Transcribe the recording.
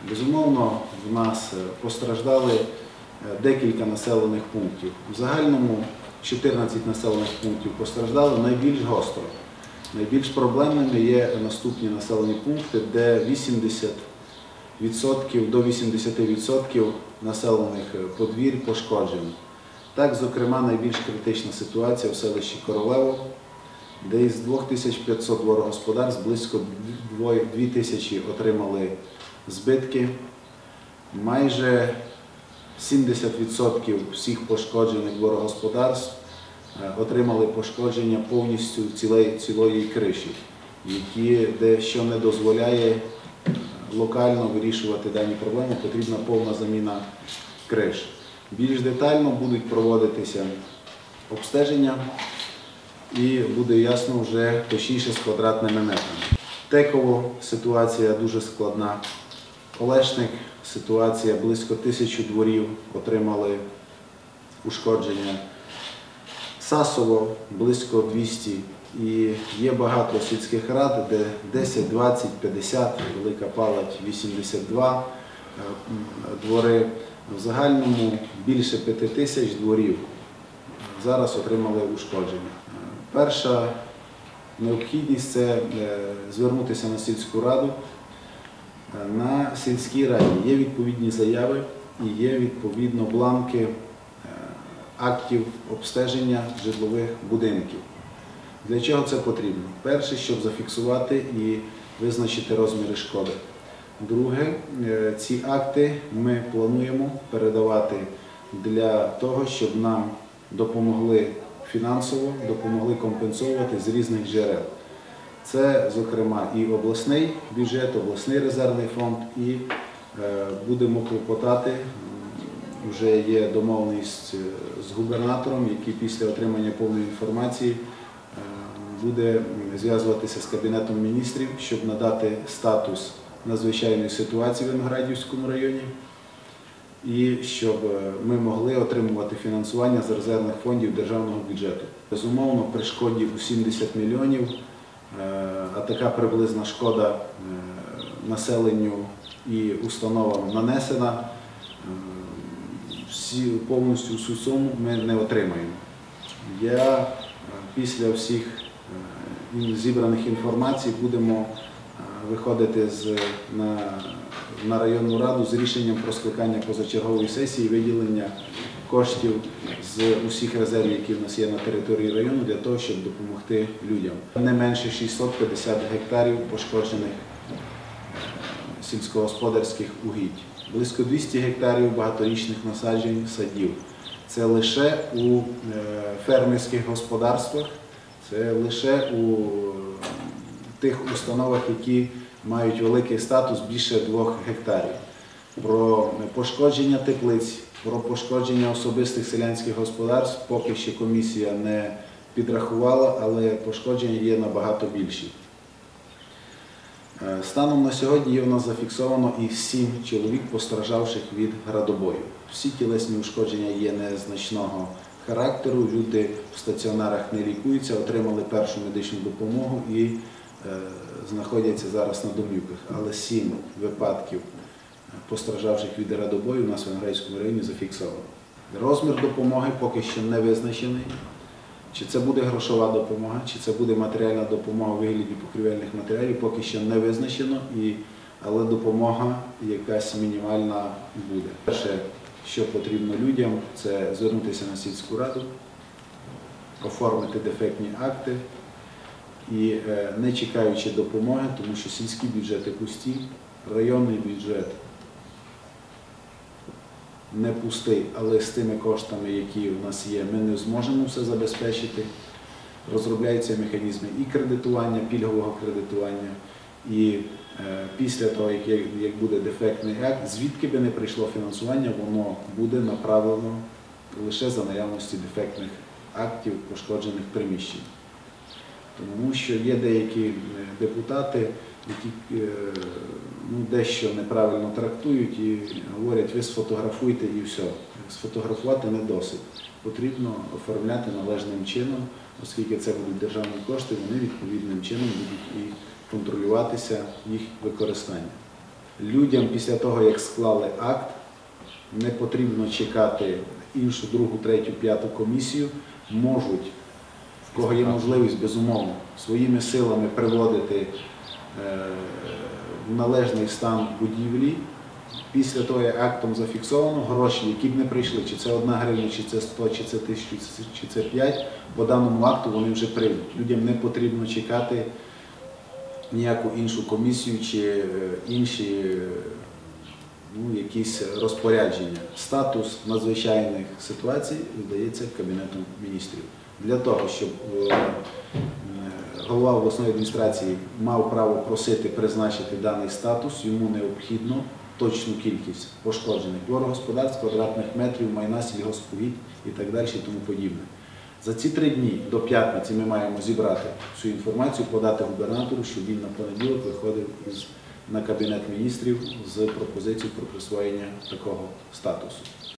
Безумовно, в нас постраждали декілька населених пунктів. В загальному 14 населених пунктів постраждали найбільш гостро. Найбільш проблемними є наступні населені пункти, де до 80% населених подвір'я пошкоджені. Так, зокрема, найбільш критична ситуація в селищі Королево, де із 2500 дворогосподарств близько 2000 отримали збитки. Майже 70% всіх пошкоджених дворогосподарств отримали пошкодження повністю цілої криші, що не дозволяє локально вирішувати дані проблеми, потрібна повна заміна криш. Більш детально будуть проводитися обстеження і буде ясно вже точніше з квадратними метрами. Теково ситуація дуже складна. Олешник ситуація, близько 1000 дворів отримали ушкодження. Сасово близько 200. І є багато сільських рад, де 10, 20, 50, Велика Палать 82 двори. В загальному більше 5000 дворів зараз отримали ушкодження. Перша необхідність – це звернутися на сільську раду. На сільській раді є відповідні заяви і є відповідно бланки актів обстеження житлових будинків. Для чого це потрібно? Перше, щоб зафіксувати і визначити розміри шкоди. Друге, ці акти ми плануємо передавати для того, щоб нам допомогли фінансово, допомогли компенсувати з різних джерел. Це, зокрема, і обласний бюджет, обласний резервний фонд, і будемо клопотати, вже є домовленість з губернатором, який після отримання повної інформації буде зв'язуватися з Кабінетом міністрів, щоб надати статус надзвичайної ситуації в Виноградівському районі і щоб ми могли отримувати фінансування з резервних фондів державного бюджету. Безумовно, при шкоді у 70 мільйонів, а така приблизна шкода населенню і установам нанесена, повністю всю суму ми не отримаємо. Я після всіх зібраних інформацій будемо виходити на районну раду з рішенням про скликання позачергової сесії і виділення коштів з усіх резервів, які в нас є на території району, для того, щоб допомогти людям. Не менше 650 гектарів пошкоджених сільськогосподарських угідь. Близько 200 гектарів багаторічних насаджень садів. Це лише у фермерських господарствах, це лише у тих установах, які мають великий статус більше 2 гектарів. Про пошкодження теплиць, про пошкодження особистих селянських господарств поки ще комісія не підрахувала, але пошкодження є набагато більші. Станом на сьогодні є у нас зафіксовано і 7 чоловік, постраждавших від градобою. Всі тілесні ушкодження є незначного характеру, люди в стаціонарах не лікуються, отримали першу медичну допомогу і знаходяться зараз на домівках. Але 7 випадків постраждавших від градобою у нас в Виноградівському районі зафіксовано. Розмір допомоги поки що не визначений. Чи це буде грошова допомога, чи це буде матеріальна допомога у вигляді покрівельних матеріалів, поки що не визначено, але допомога якась мінімальна буде. Перше, що потрібно людям, це звернутися на сільську раду, оформити дефектні акти і не чекаючи допомоги, тому що сільські бюджети пусті, районний бюджет не пустий, але з тими коштами, які у нас є, ми не зможемо все забезпечити. Розробляються механізми і кредитування, пільгового кредитування, і після того, як буде дефектний акт, звідки би не прийшло фінансування, воно буде направлено лише за наявності дефектних актів пошкоджених приміщень. Тому що є деякі депутати, які дещо неправильно трактують і говорять, ви сфотографуйте і все. Сфотографувати не досить. Потрібно оформляти належним чином, оскільки це будуть державні кошти, вони відповідним чином будуть і контролюватися їх використання. Людям після того, як склали акт, не потрібно чекати іншу, другу, третю, п'яту комісію, можуть, в кого є можливість, безумовно, своїми силами приводити в належний стан будівлі. Після того, як актом зафіксовано, гроші, які б не прийшли, чи це 1 гривня, чи це 100, чи це 1000, чи це 5, по даному акту вони вже прийдуть. Людям не потрібно чекати ніяку іншу комісію чи інші якісь розпорядження. Статус надзвичайних ситуацій видається Кабінетом міністрів. Для того, щоб голова обласної адміністрації мав право просити призначити даний статус, йому необхідно точну кількість пошкоджених дворогосподарств, квадратних метрів, майна, сільгоспугідь і так далі, і тому подібне. За ці 3 дні до п'ятниці ми маємо зібрати всю інформацію, подати губернатору, щоб він на понеділок виходив на Кабінет міністрів з пропозицією про присвоєння такого статусу.